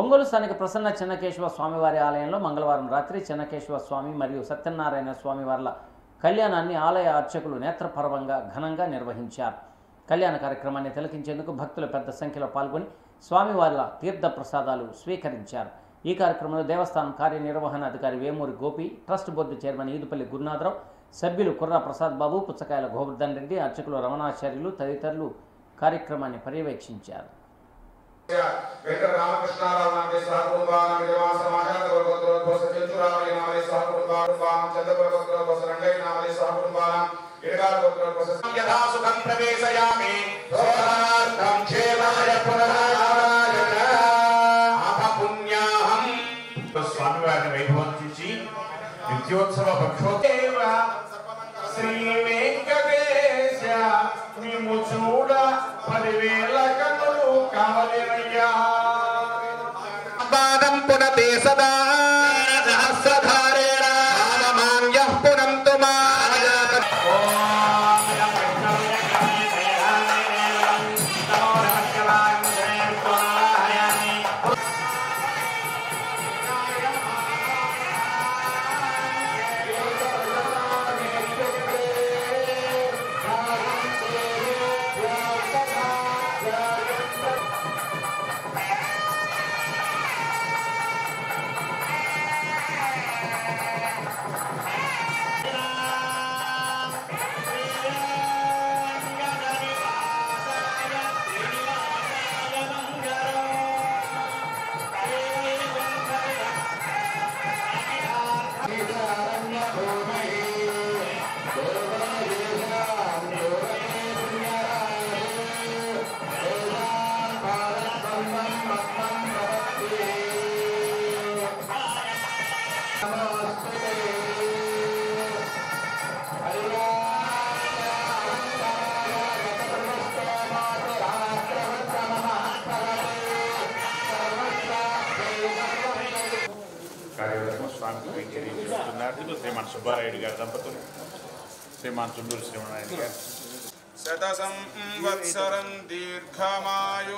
ఒంగోలు స్థానిక ప్రసన్న చెన్నకేశవ స్వామివారి ఆలయంలో మంగళవారం రాత్రి చెన్నకేశవ స్వామి మరియు సత్యనారాయణ స్వామివార్ల కళ్యాణాన్ని ఆలయ అర్చకులు నేత్రపర్వంగా ఘనంగా నిర్వహించారు. కళ్యాణ కార్యక్రమాన్ని తిలకించేందుకు భక్తులు పెద్ద సంఖ్యలో పాల్గొని స్వామివార్ల తీర్థ ప్రసాదాలు స్వీకరించారు. ఈ కార్యక్రమంలో దేవస్థానం కార్యనిర్వహణాధికారి Vemuri Gopi, trust board chairman Edupalli Gurunatharao, సభ్యులు కుర్రా ప్రసాద్ బాబు, పుచ్చకాయల గోవర్ధన్ రెడ్డి, అర్చకులు రమణాచార్యులు తదితరులు కార్యక్రమాన్ని పర్యవేక్షించారు. స్వామివారిని వైభవించి నిత్యోత్సవ పక్షోత్సవ శ్రీ వెంకటేశ మేము చూడ 10,000 కన్నులు కావలేనయ్యా. పాదం పునతే సదా సహస్రధారేణ మాన్యః పునంతు మా శ్రీమాన్ సుబ్బారాయుడు గారి దంపతులు, శ్రీమాన్ చుండూరు శ్రీమనారాయణ గారు. శత సంవత్సరం దీర్ఘమాయు.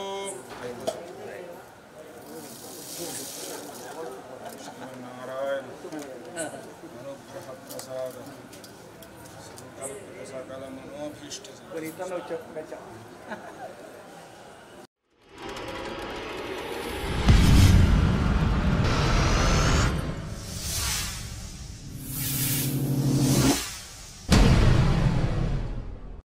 నారాయణ అనుగ్రహ ప్రసాద సకల మనోభీష్ట